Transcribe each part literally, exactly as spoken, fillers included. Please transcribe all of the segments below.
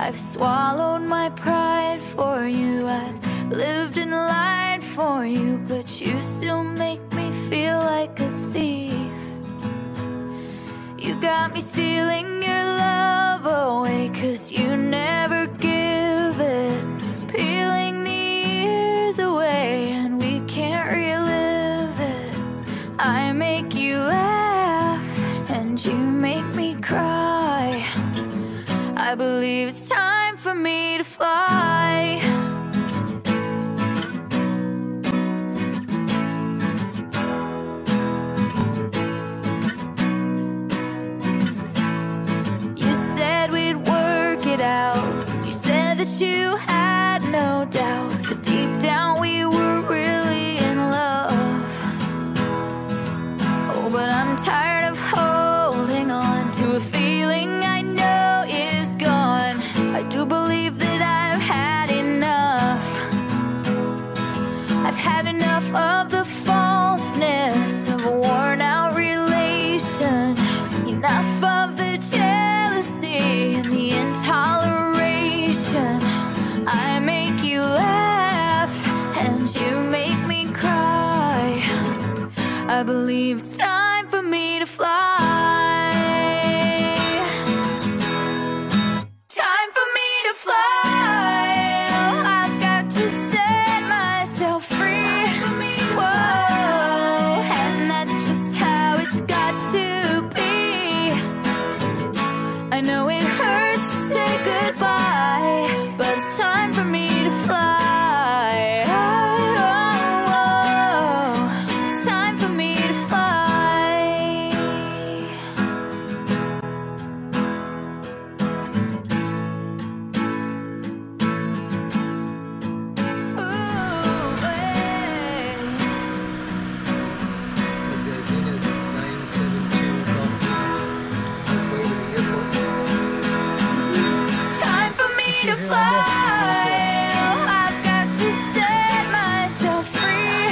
I've swallowed my pride for you, I've lived and lied for you, but you still make me feel like a thief. You got me stealing your love away, 'cause you never give it, peeling the years away, and we can't relive it. I make you laugh and you make me cry. I believe it's time for me to fly. You said we'd work it out. You said that you had no doubt, but deep down we were really in love. Oh, but I'm tired of holding on to a feeling I know is gone. I do believe that I've had enough. I've had enough of the falseness of a worn out relation. Enough of the jealousy and the intoleration. I make you laugh and you make me cry. I believe it's time for me to fly. Time for me to fly. I've got to set myself free. Whoa, and that's just how it's got to be. I know it hurts to say goodbye, but it's time for me to fly. Oh, oh, oh. It's time for me to fly. Ooh, hey. Time for me to fly. I've got to set myself free.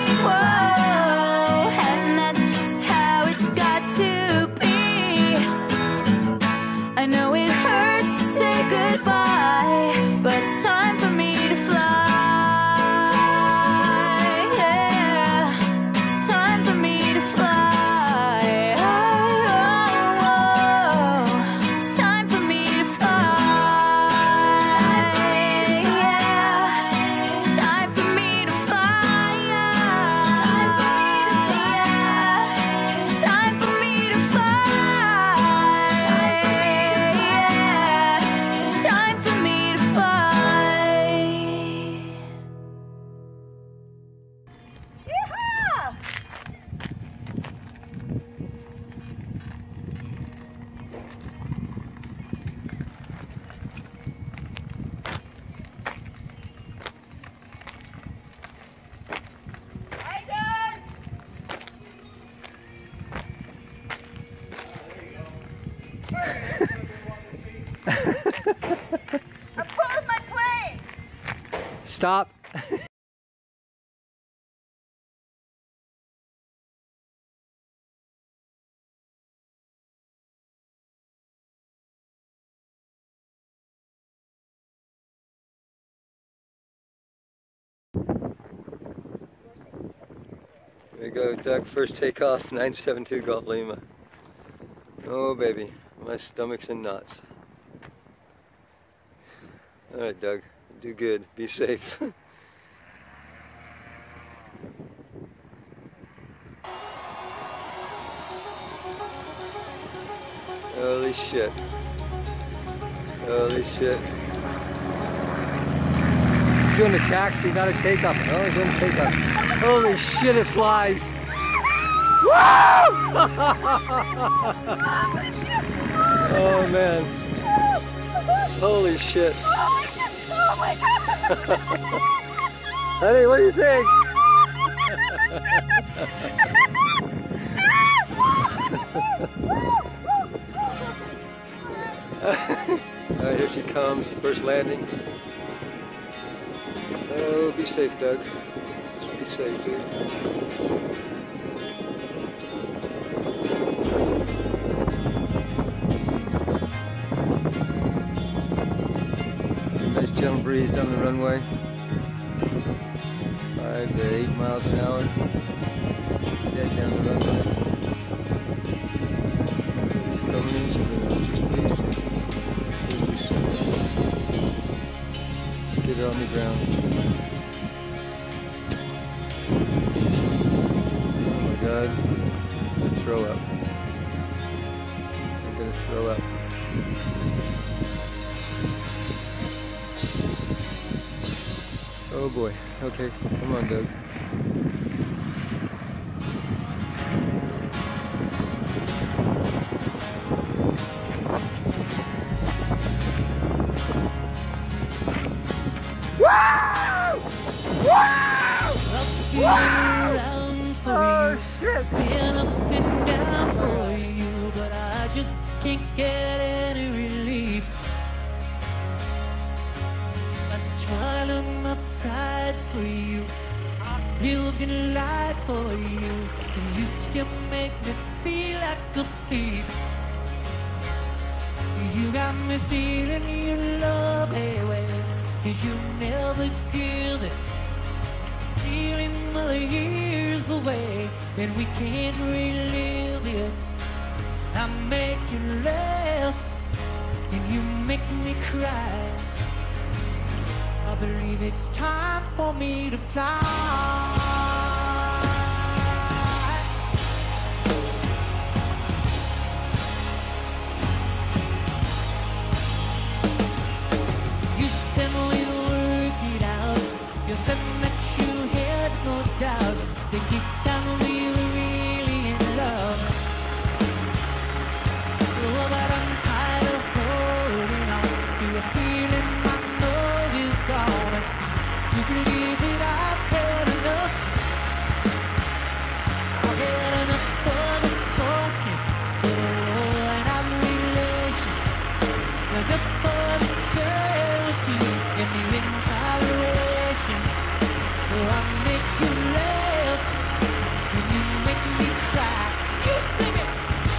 Whoa, and that's just how it's got to be. I know it hurts to say goodbye, but it's time for me to fly. Yeah, it's time for me to fly. Oh, oh, oh. It's time for me to fly. Yeah, it's time for me to fly. Yeah, it's time for me to fly. Yeah, it's time for me to fly. Yeehaw! Hey, Doug! I pulled my plane! Stop. There you go, Doug. First takeoff, nine seven two Golf Lima. Oh, baby. My stomach's in knots. Alright, Doug. Do good. Be safe. Holy shit. Holy shit. He's doing a taxi, not a takeoff. Oh, he's doing a takeoff. Holy shit, it flies. Woo! Oh, man. Holy shit. Oh my God! Honey, what do you think? Alright, here she comes. First landing. Oh, be safe, Doug. Just be safe, dude. gentle breeze down the runway. Five to eight miles an hour. Dead down the runway. Coming in, so just breeze. Let's get it on the ground. Oh my God. I'm gonna throw up. I'm gonna throw up. Oh boy. Okay, come on, Doug. Around for Oh, you, shit. been up and down for you, but I just can't get any relief. I swallowed my pride for you, lived in life for you, and you still make me feel like a thief. You got me stealing your love away, 'cause you never give it. Stealing the years away, and we can't relive it. I make you laugh, and you make me cry. I believe it's time for me to fly. You said we'd work it out. You said that you had no doubt that deep down we were really in love. Oh, but I'm tired of holding on to a feeling I know is gone. You believe that I've had enough. I've had enough of the falseness, of the worn out relation, enough of the jealousy and the intoleration. So I make you laugh, and you make me cry. You sing it.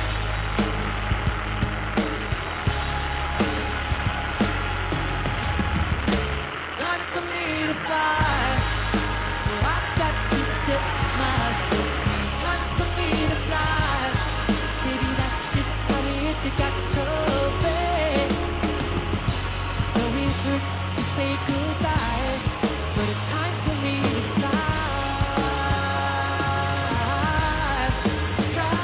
Time for me to fly. Well, I've got to set myself free. Time for me to fly. Maybe that's just how it's got to be. Though it hurts to say goodbye, but it's time for me to fly. Try.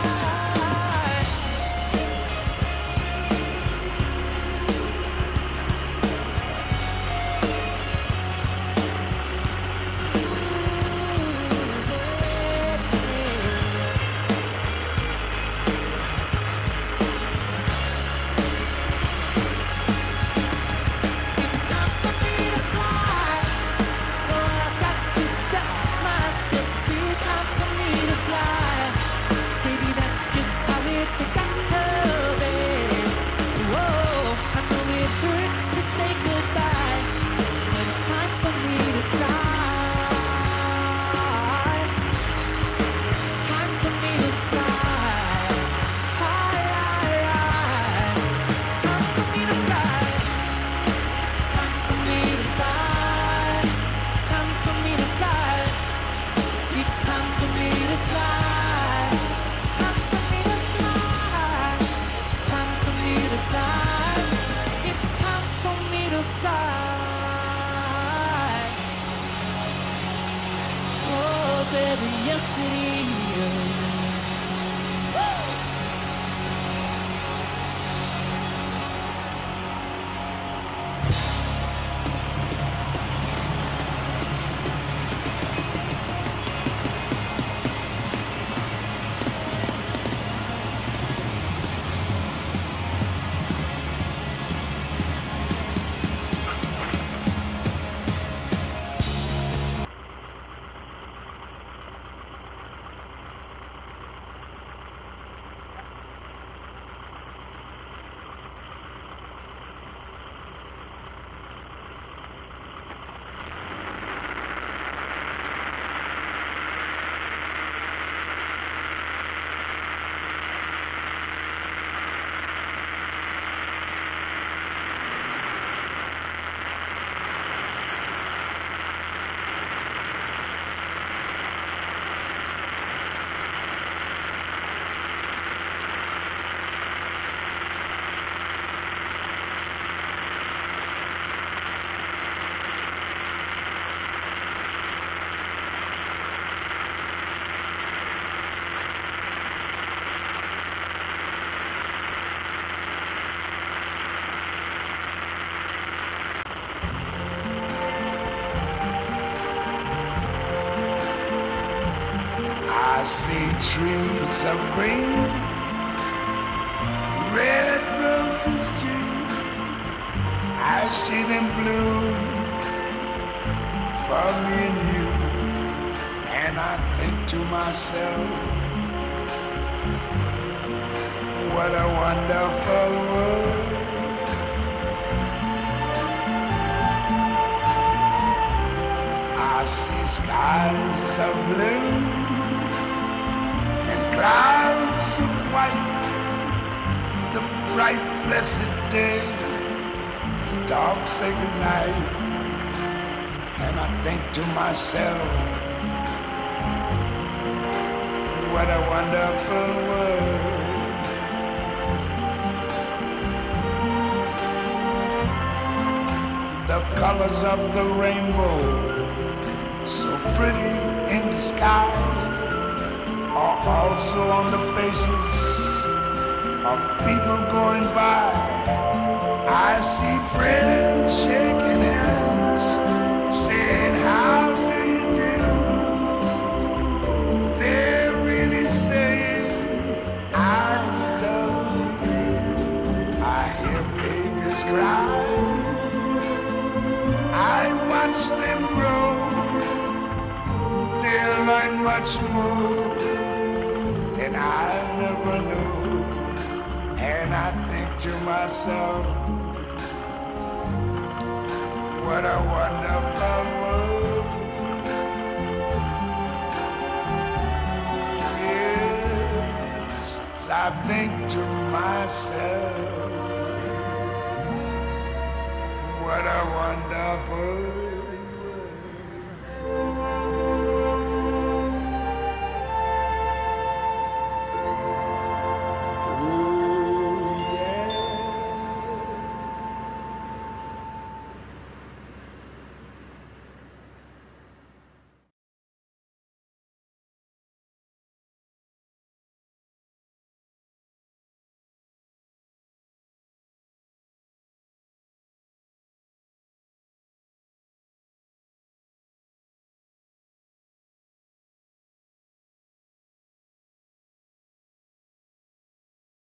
It's time for me to fly. Oh, I've got to set myself free. Time for me to fly. Baby, that's just how it's got to be. Whoa, I know it hurts to say goodbye, but it's time for me to fly. Time for me to fly. High, high, high. Time for me to fly. Time for me to fly. Time for me to fly. It's time for me to fly. Time for me to fly. Time for me to fly. It's time for me to fly. Oh, baby, yes it is. see trees of green, red roses too. I see them bloom for me and you. And I think to myself, what a wonderful world. I see skies of blue and clouds of white, the bright blessed day, the dark sacred night. And I think to myself, what a wonderful world. The colors of the rainbow, so pretty in the sky, are also on the faces of people going by. I see friends shaking hands, saying, how do you do? They're really saying, I love you. I hear babies cry, I watch them grow. They'll learn much more than I never knew. And I think to myself, what a wonderful world. Yes, I think to myself, what a wonderful world.